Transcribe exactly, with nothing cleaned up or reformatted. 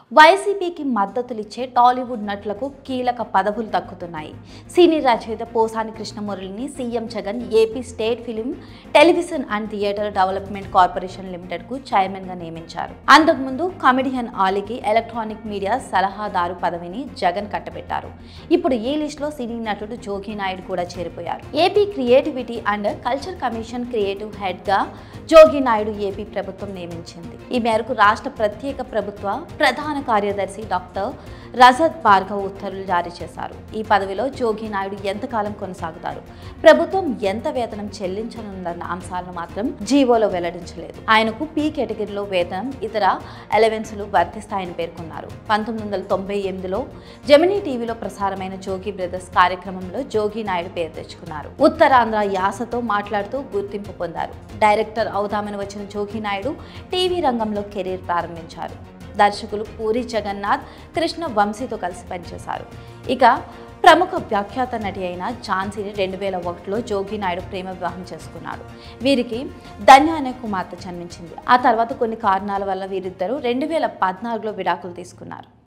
వైసీపీకి మద్దతులిచ్చే టాలీవుడ్ నటులకు కీలక పదవులు దక్కుతున్నాయి. సినీ రచయిత పోసాని కృష్ణమురళిని CM Jagan AP state film, television and theatre development corporation limited కు చైర్మన్ గా నియమించారు. అంతకుముందు కమెడియన్ ఆలీకి ఎలక్ట్రానిక్ మీడియా సలహాదారు పదవిని జగన్ కట్టబెట్టారు. ఇప్పుడు ఈ లిస్ట్ లో సినీ నటుడు జోగి నాయుడు కూడా చేరిపోయారు. AP creativity and culture commission creative head గా జోగి నాయుడు ఏపీ ప్రభుత్వం నియమించింది. ఈ మేరకు రాష్ట్ర ప్రత్యేక ప్రభుత్వ ప్రధాన కార్యదర్శి డాక్టర్ రజత్ భార్గవ్ ఉత్తర్వులు జారీ చేశారు. ఈ పదవిలో జోగి నాయుడు ఎంతకాలం కొనసాగుతారు, ప్రభుత్వం ఎంత వేతనం చెల్లించనుందన్న అంశాలను మాత్రం జీవోలో వెల్లడించలేదు. ఆయనకు పీ కేటగిరీలో వేతనం, ఇతర అలవెన్సులు వర్తిస్తాయని పేర్కొన్నారు. పంతొమ్మిది వందల తొంభై ఎనిమిదిలో జెమినీ టీవీలో ప్రసారమైన జోగి బ్రదర్స్ కార్యక్రమంలో జోగి నాయుడు పేరు తెచ్చుకున్నారు. ఉత్తరాంధ్ర యాసతో మాట్లాడుతూ గుర్తింపు పొందారు. డైరెక్టర్ అవుదామని వచ్చిన జోగి నాయుడు టీవీ రంగంలో కెరీర్ ప్రారంభించారు. దర్శకులు పూరి జగన్నాథ్, కృష్ణ వంశీతో కలిసి పనిచేశారు. ఇక ప్రముఖ వ్యాఖ్యాత నటి అయిన ఝాన్సీని రెండు వేల ఒకటిలో జోగి నాయుడు ప్రేమ వివాహం చేసుకున్నాడు. వీరికి ధన్య అనే కుమార్తె జన్మించింది. ఆ తర్వాత కొన్ని కారణాల వల్ల వీరిద్దరూ రెండు వేల పద్నాలుగులో విడాకులు తీసుకున్నారు.